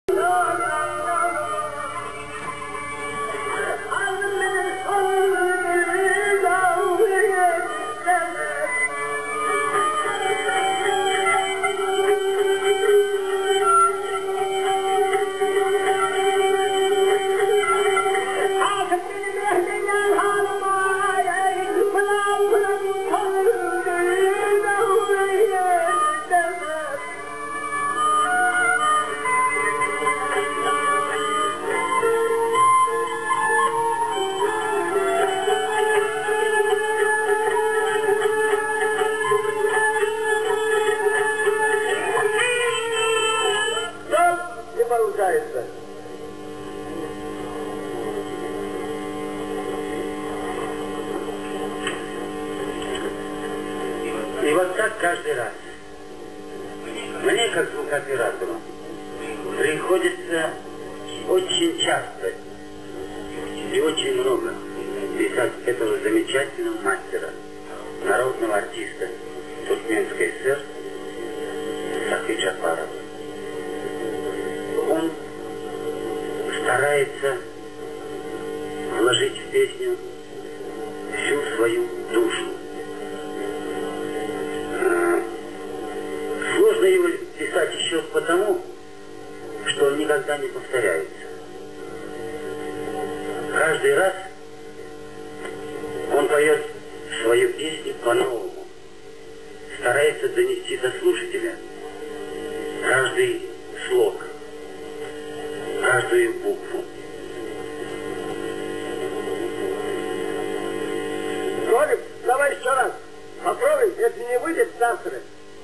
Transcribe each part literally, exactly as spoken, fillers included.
И вот так каждый раз. Мне, как звукооператору, приходится очень часто и очень много писать этого замечательного мастера, народного артиста Туркменской ССР Сафи Джапарова. Он старается вложить в песню всю свою душу. Сложно его писать еще потому, что он никогда не повторяется. Каждый раз он поет свою песню по-новому, старается донести до слушателя каждый слог, каждую букву. Толик, давай еще раз. Попробуй, если не выйдет, завтра.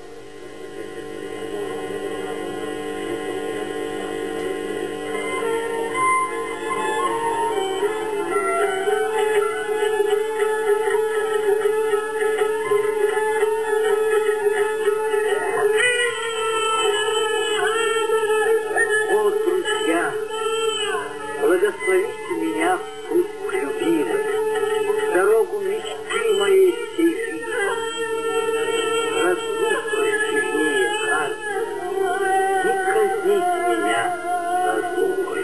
Благословите меня в путь любимый, дорогу мечты моей всей жизни. Разлука сильнее карты, не казните меня разлукой.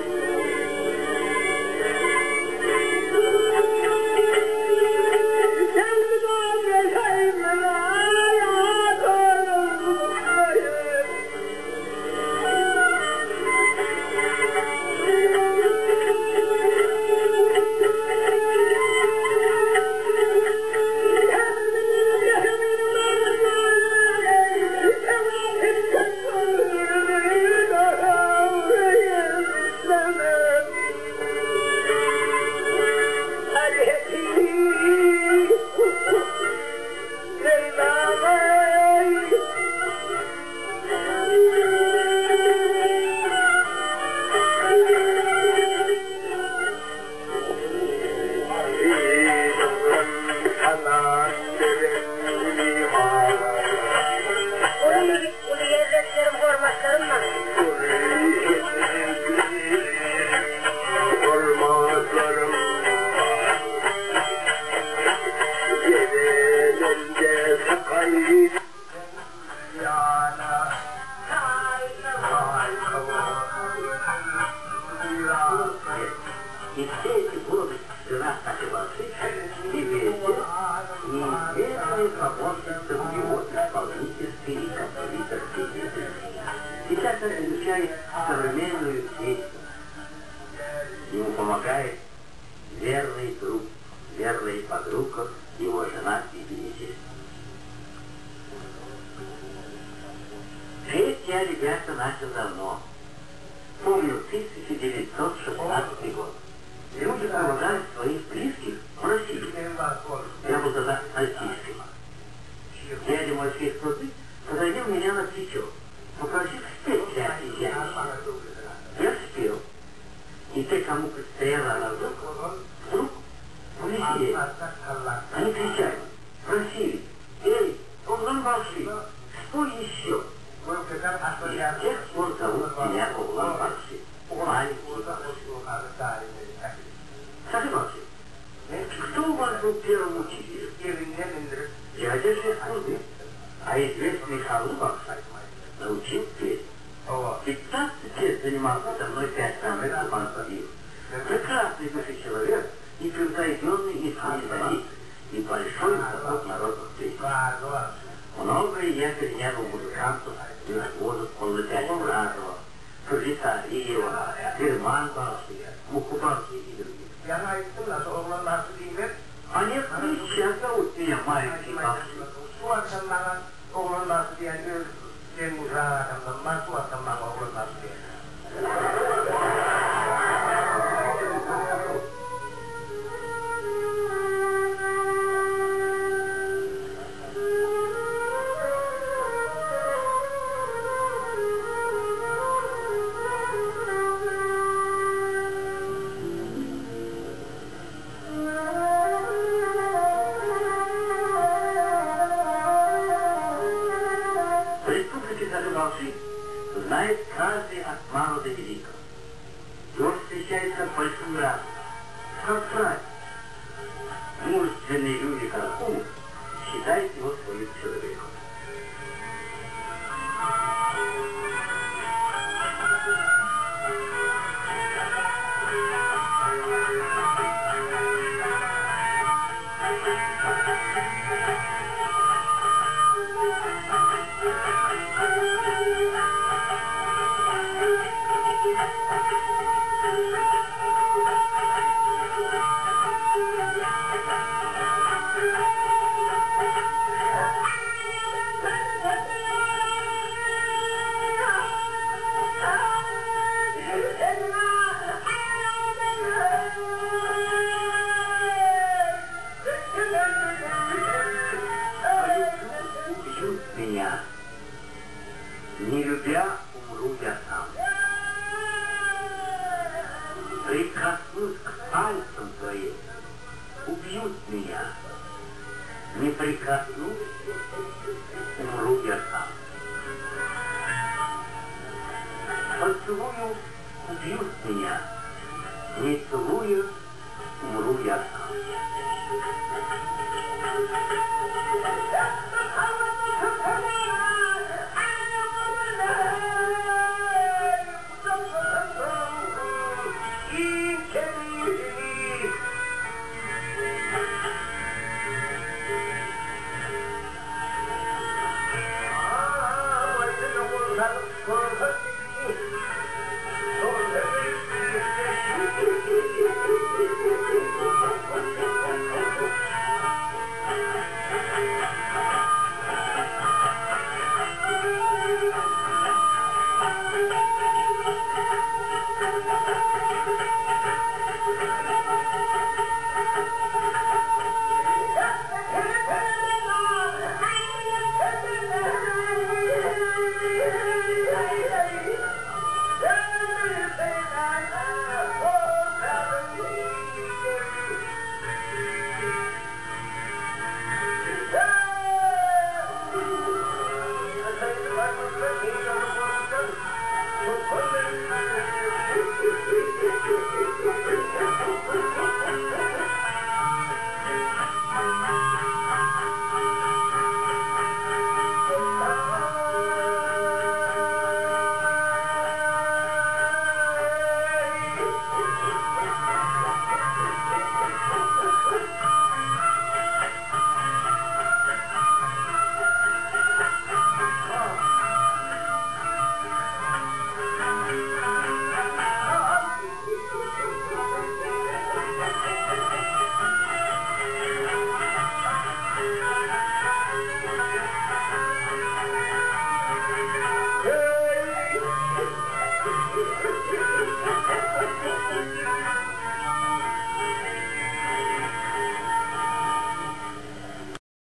И все эти годы жена Сафи и везде неизвестные помощницы в его исполнительской и композиторской деятельности. Сейчас он изучает современную песню. Ему помогает верный друг, верная подруга, его жена Иденисия. Петь я, ребята, начал давно. Помню тысяча девятьсот шестнадцатый год. Люди провожали своих близких в Россию. Я был тогда альпийским. Дядя мой шесть пруды подойдел меня на плечо, попросил спеть для дядя. Я спел. И те, кому предстояла она вдруг, вдруг повеселели. Они кричали, просили: эй, Оглан Балши, спой еще. И с тех пор зовут меня Оглан Балши. Маленький Балши. Сафи Балши, кто у вас был первым учителем? Дядя шесть пруды. А известный Халу Балши научил петь. пятнадцать лет занимался со мной пять самых командиров. Прекрасный души человек, и превзойденный и солидарит, и большой заход народных встреч. Многое я перенял у музыкантов и разводов Полотяева Бразова, Курдисариева, Герман Балши, Мухубалши и других. А некоторые сейчас зовут меня маленький Балши. Знает каждый от мала до великого. И он встречается в большом разе, как брат. Мужественные люди, как он, считают его своим человеком. Не любя, умру я сам. Прикоснусь к пальцам твоим, убьют меня. Не прикоснусь, умру я сам. Поцелую, убьют меня. Не целую, умру я сам. Thank you.